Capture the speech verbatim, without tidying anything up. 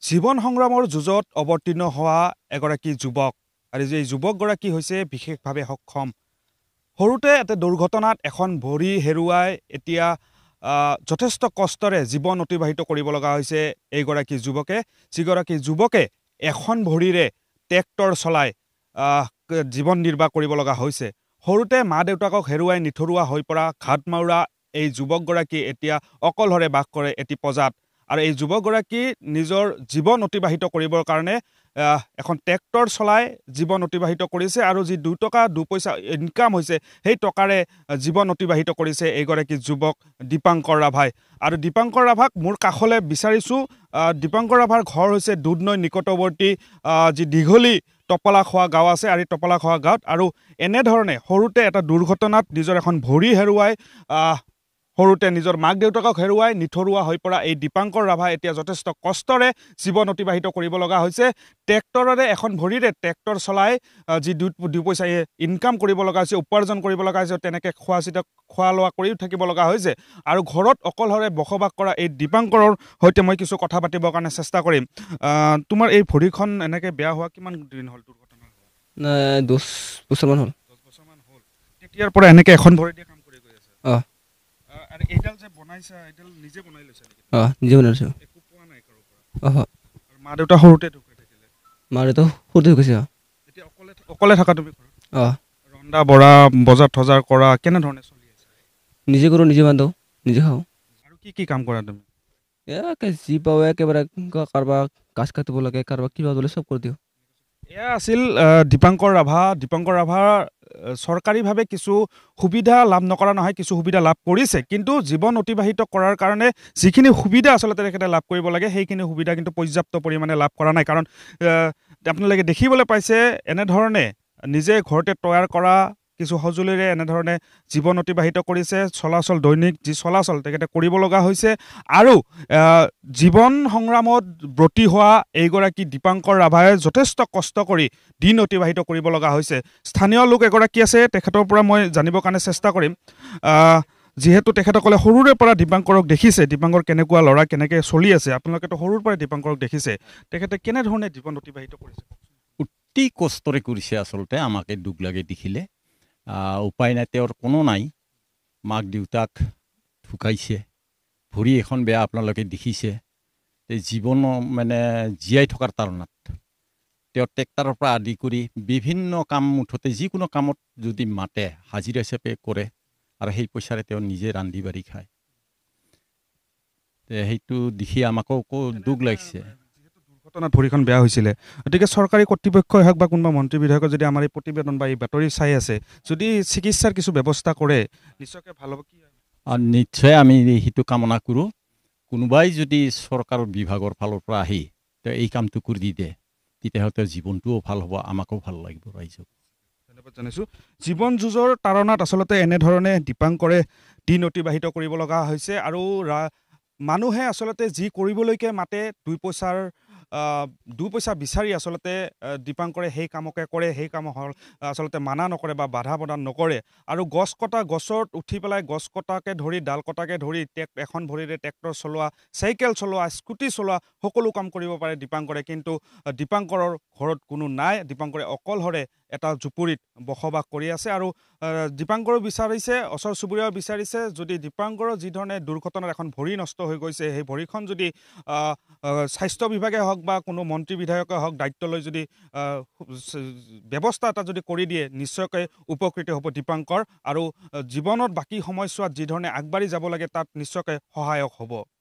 জীৱন সংগ্ৰামৰ যুঁজত অৱতীৰ্ণ হোৱা এগৰাকী যুৱক আৰু এই যুৱকগৰাকী হৈছে বিশেষভাৱে সক্ষম। সৰুতে এটা দুৰ্ঘটনাত এখন ভৰি হেৰুৱাই এতিয়া যথেষ্ট কষ্টৰে জীৱন অতিবাহিত কৰিব লগা হৈছে এইগৰাকী যুৱকে, যিগৰাকী যুৱকে এখন ভৰিৰে ট্ৰেক্টৰ চলাই জীৱন নিৰ্বাহ কৰিব লগা হৈছে। সৰুতে মা দেউতাকক হেৰুৱাই নিথৰুৱা হৈ পৰা ঘাটমাউৰা এই যুৱকগৰাকী এতিয়া অকলহৰে বাস কৰে এটি পজাত। আৰু এই যুৱকগৰাকী নিজৰ জীৱন অতিবাহিত কৰিবৰ কাৰণে এখন ট্ৰেক্টৰ চলাই জীৱন অতিবাহিত কৰিছে আৰু যি দুই টকা দুপইচা ইনকাম হৈছে সেই টকাৰে জীৱন অতিবাহিত কৰিছে এইগৰাকী যুৱক দীপাংকৰ ৰাভাই। আৰু দীপাংকৰ ৰাভাক মোৰ কাষলৈ বিচাৰিছোঁ। দীপাংকৰ ৰাভাৰ ঘৰ হৈছে দুধনৈ নিকটৱৰ্তী যি দীঘলী টপলাখোৱা গাঁও আছে আৰু টপলাখোৱা গাঁৱত। আৰু এনেধৰণে সৰুতে এটা দুৰ্ঘটনাত নিজৰ এখন ভৰি হেৰুৱাই সৰুতে নিজৰ মাক দেউতাকক হেৰুৱাই নিথৰুৱা হৈ পৰা এই দীপাংকৰ ৰাভা এতিয়া যথেষ্ট কষ্টৰে জীৱন অতিবাহিত কৰিব লগা হৈছে। ট্ৰেক্টৰেৰে এখন ভৰিৰে ট্ৰেক্টৰ চলাই যি দুই দুই পইচা ইনকাম কৰিব লগা হৈছে, উপাৰ্জন কৰিব লগা হৈছে, তেনেকৈ খোৱা চিতা খোৱা লোৱা কৰিও থাকিব লগা হৈছে। আৰু ঘৰত অকলহৰে বসবাস কৰা এই দীপাংকৰৰ সৈতে মই কিছু কথা পাতিবৰ কাৰণে চেষ্টা কৰিম। তোমাৰ এই ভৰিখন এনেকৈ বেয়া হোৱা কিমান দিন হ'ল? দুৰ্ঘটনা দহ বছৰমান হ'ল। দহ বছৰমান হ'ল। তেতিয়াৰ পৰা এনেকৈ এখন ভৰি দিয়ে কাম কৰি গৈ আছে। অঁ আৰু এইডাল যে বনাইছা এইডাল নিজে বনাই লৈছা নেকি? অঁ নিজে বনাইছোঁ। একো পোৱা নাই কাৰো পৰা? অঁ আৰু মা দেউতা সৰুতে ঢুকাই থাকিলে? মা দেউতা সৰুতে ঢুকাইছে। এতিয়া অকলে অকলে থাকা তুমি ঘৰত? অঁ। ৰন্ধা বঢ়া বজাৰ থজাৰ কৰা কেনেধৰণে চলি আছে? নিজে কৰোঁ, নিজে বান্ধো, নিজে খাওঁ। আৰু কি কি কাম কৰা তুমি? একে যি পাওঁ একেবাৰে কাৰোবাক গাছ কাটিব লাগে, কাৰোবাক কিবা বোলে চব কৰি দিওঁ। এয়া আছিল দীপাংকৰ ৰাভা। দীপাংকৰ ৰাভাৰ চৰকাৰীভাৱে কিছু সুবিধা লাভ নকৰা নহয়, কিছু সুবিধা লাভ কৰিছে, কিন্তু জীৱন অতিবাহিত কৰাৰ কাৰণে যিখিনি সুবিধা আচলতে তেখেতে লাভ কৰিব লাগে সেইখিনি সুবিধা কিন্তু পৰ্যাপ্ত পৰিমাণে লাভ কৰা নাই। কাৰণ আপোনালোকে দেখিবলৈ পাইছে এনেধৰণে নিজে ঘৰতে তৈয়াৰ কৰা কিছু সঁজুলিৰে এনেধৰণে জীৱন অতিবাহিত কৰিছে। চলাচল দৈনিক যি চলাচল তেখেতে কৰিব লগা হৈছে। আৰু জীৱন সংগ্ৰামত ব্ৰতী হোৱা এইগৰাকী দীপাংকৰ ৰাভাই যথেষ্ট কষ্ট কৰি দিন অতিবাহিত কৰিব লগা হৈছে। স্থানীয় লোক এগৰাকী আছে, তেখেতৰ পৰা মই জানিবৰ কাৰণে চেষ্টা কৰিম। যিহেতু তেখেতসকলে সৰুৰে পৰা দীপাংকৰক দেখিছে, দীপাংকৰ কেনেকুৱা ল'ৰা, কেনেকৈ চলি আছে, আপোনালোকেতো সৰুৰ পৰাই দীপাংকৰক দেখিছে, তেখেতে কেনেধৰণে জীৱন অতিবাহিত কৰিছে? অতি কষ্টৰে কৰিছে। আচলতে আমাকে দুখ লাগে দেখিলে। উপায় নাই, তেওঁৰ কোনো নাই। মাক দেউতাক ঢুকাইছে, ভৰি এখন বেয়া আপোনালোকে দেখিছে। জীৱন মানে জীয়াই থকাৰ তাৰণাত তেওঁ ট্ৰেক্টৰৰ পৰা আদি কৰি বিভিন্ন কাম মুঠতে যিকোনো কামত যদি মাতে হাজিৰা হিচাপে কৰে আৰু সেই পইচাৰে তেওঁ নিজে ৰান্ধি বাঢ়ি খায়। সেইটো দেখি আমাকো দুখ লাগিছে। ঘটনাত ভৰিখন বেয়া হৈছিলে, গতিকে চৰকাৰী কৰ্তৃপক্ষই হওক বা কোনোবা মন্ত্ৰী বিধায়কে যদি আমাৰ এই প্ৰতিবেদন বা এই বাতৰি চাই আছে, যদি চিকিৎসাৰ কিছু ব্যৱস্থা কৰে নিশ্চয়কৈ ভাল হ'ব। কি নিশ্চয় আমি সেইটো কামনা কৰোঁ। কোনোবাই যদি চৰকাৰৰ বিভাগৰ ফালৰ পৰা আহি তেওঁ এই কামটো কৰি দি দিয়ে তেতিয়াহ'লে তেওঁৰ জীৱনটোও ভাল হ'ব, আমাকো ভাল লাগিব ৰাইজক। ধন্যবাদ জনাইছোঁ। জীৱন যুঁজৰ তাৰণাত আচলতে এনেধৰণে দীপাংকৰে দিন অতিবাহিত কৰিব লগা হৈছে। আৰু মানুহে আচলতে যি কৰিবলৈকে মাতে দুই পইচাৰ দুই পইচা বিচাৰি আচলতে দীপাংকৰে সেই কামকে কৰে, সেই কাম আচলতে মানা নকৰে বা বাধা প্ৰদান নকৰে। আৰু গছ কটা, গছত উঠি পেলাই গছ কটাকে ধৰি ডাল কটাকে ধৰি এখন ভৰিৰে ট্ৰেক্টৰ চলোৱা, চাইকেল চলোৱা, স্কুটি চলোৱা সকলো কাম কৰিব পাৰে দীপাংকৰে। কিন্তু দীপাংকৰৰ ঘৰত কোনো নাই, দীপাংকৰে অকলহৰে এটা জুপুৰিত বসবাস কৰি আছে। আৰু দীপাংকৰো বিচাৰিছে, ওচৰ চুবুৰীয়াও বিচাৰিছে, যদি দীপাংকৰৰ যিধৰণে দুৰ্ঘটনাত এখন ভৰি নষ্ট হৈ গৈছে, সেই ভৰিখন যদি স্বাস্থ্য বিভাগে হওক বা কোনো মন্ত্ৰী বিধায়কে হওক দায়িত্ব লৈ যদি ব্যৱস্থা এটা যদি কৰি দিয়ে নিশ্চয়কৈ উপকৃত হ'ব দীপাংকৰ। আৰু জীৱনত বাকী সময়ছোৱাত যিধৰণে আগবাঢ়ি যাব লাগে তাত নিশ্চয়কৈ সহায়ক হ'ব।